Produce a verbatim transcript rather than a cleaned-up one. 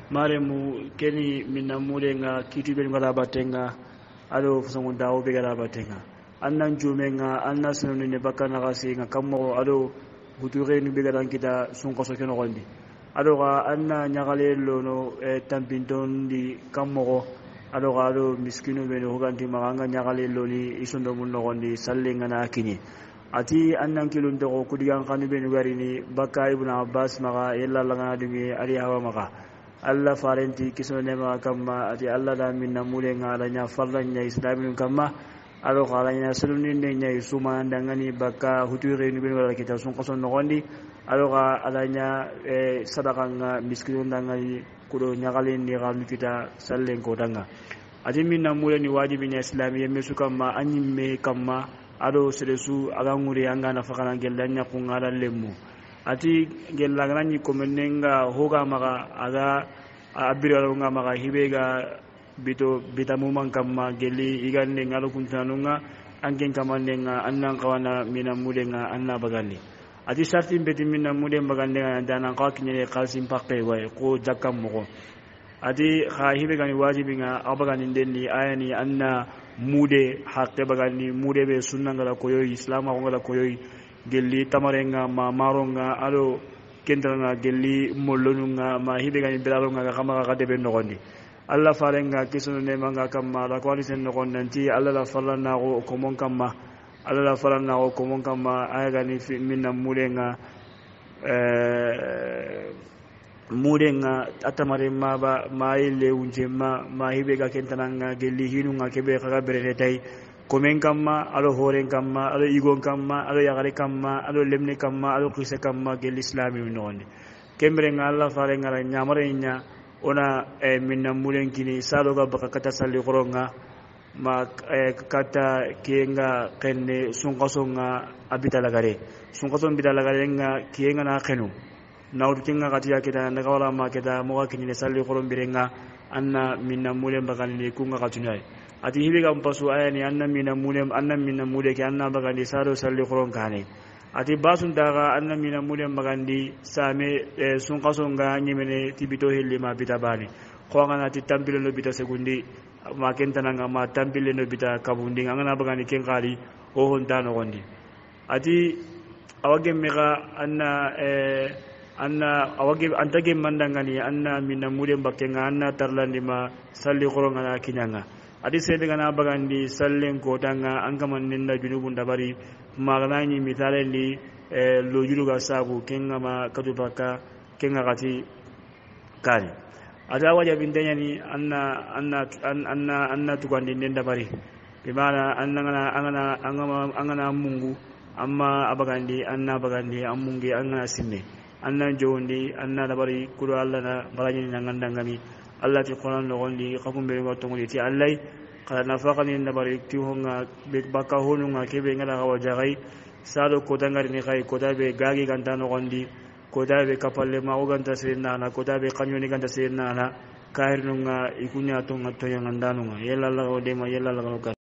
maremu keni minna mulenga kitu be ngala batenga ado fusango dawo be ngala batenga annan jumenga anna sununi ne bakana gasinga kammo ado buture ni be ngala kita sun ko so keno gondi ado ga anna nyagale lono e tampinton di kammo ado ga ado miskinu be no ganti maganga nyagale loni isundo mun no gondi sallenga na kini ati annan kilun to ko digan kanu be no garini bakka ibn abbas maga yalla langa dumi ari hawa maga alla farenti kiso nema kamma ati alla da minna mulenga alanya farlanya islamin kamma alo qalanya suluninde nyai suma ndangani bakka huture ni be wala kita sun qason no gondi alo ga alanya e sadaqanga miskinu ndangani kudo nyagalin ni galu kita sallen ko danga ati minna muleni wajibi ni islamiyya mesu kamma anyimme kamma ado seresu aganguri anga na fakana gelanya kungala lemmu ati gelanga ni komenenga hoga maga aga abiro nga maga hibega bito bitamu man kamma geli igande ngalo kuntanunga angen kamanenga annan kawana mina mudenga anna bagandi ati sartin beti mina muden bagande dana ka kinyele qalsim pakke way ko jakam mo ati kha hibega ni wajibi nga abagani denni ayani anna mude hakke bagandi mude be sunna ngala koyo islam ko ngala koyo gelli tamarenga ma maronga alo kendrana gelli mollonunga ma hibega ni belalonga kama ka debe nogondi alla farenga kisunu ne manga kamma la kwali sen nogondanti alla la falana ko komon kamma alla la falana ko komon kamma ayaga ni minna mulenga eh mudenga atamare ma ba ma ile unjema ma hibega kentananga gelli hinunga kebe kaga berete tay komen kamma alo horen kamma alo igon kamma alo yagare kamma alo lemne kamma alo krise kamma gel islami nonde kembre nga Allah fare ngara nyamare nya ona e minna mulen kini salo ga baka kata salli qoronga ma e, kata kienga kenne sunqasonga abita lagare sunqason bita lagare nga kienga na khenu nawdu kinga katiya kita na wala ma kita mo ga kini salli qoron birenga anna minna mulen bagani kunga katunai ati hibiga mpasu ayani anna mina mulem anna mina mule ke anna bagandi saro salli qoron kane ati basun daga anna mina mulem bagandi same e, sun qasonga nyimene tibito helli ma bitabani ko ngana ti tambile no bita segundi ma kentana nga ma tambile no bita kabundi ngana bagandi ken qali o honta no gondi ati awage mega anna e, anna awage antage mandangani anna mina mulem bakenga anna tarlandi ma salli qoron ngana kinyanga adi sede gana bagandi sallen ko tanga angaman ninda junubun dabari maganani mitalendi e lo juruga sabu kenga ma katubaka kenga gati kani ada waja bindanya ni anna anna anna anna tukandi ninda bari bimana anna ngana angana angama angana mungu amma abagandi anna bagandi amungi anna sinne anna jondi anna dabari kuro alla na barani nangandangami Allah ti Quran no gondi qakum be ngoto ngoli ti Allah qala nafaqani nabari ti honga be baka honunga kebe ngala gawa jagai sado ko dangari ni kai ko dabe gagi ganta no gondi ko dabe kapalle ma oganta sirna na ko dabe kanyoni ganta sirna na kahir nunga ikunya to ngato yang andanu yella Allah o de ma yella Allah